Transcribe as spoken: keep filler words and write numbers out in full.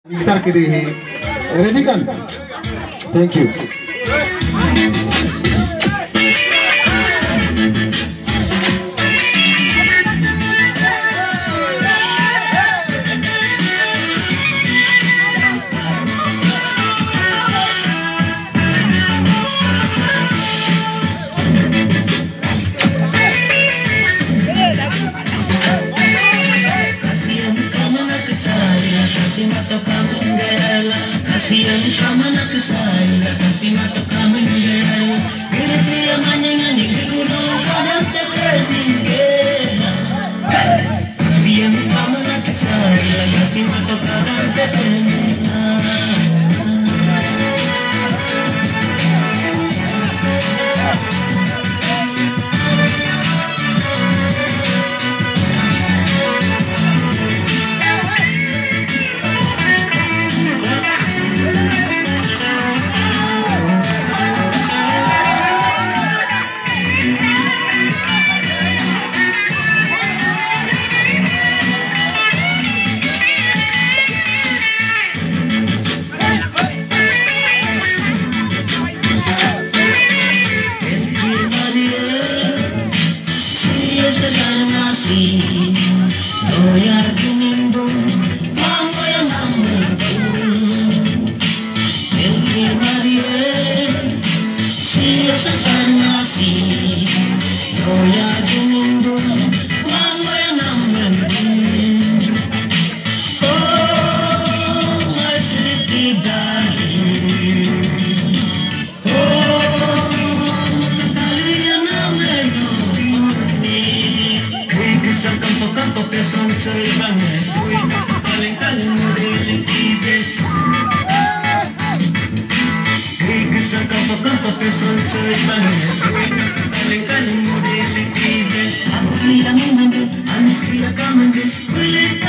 सारखी दे हे radical thank you Kasihan kamu nak saya, kasih mata kamu menjerai. Bila saya menyanyi guru kadang tertinggal. Kasihan kamu nak saya, kasih mata kadang tertinggal. Campo pessoal soy banget, gue nasa paling-paling modeling tibes. Gue kesal campo-campo pessoal soy banget, gue nasa paling-paling modeling tibes. Aku sila memandang, anak sila kamandang, kulit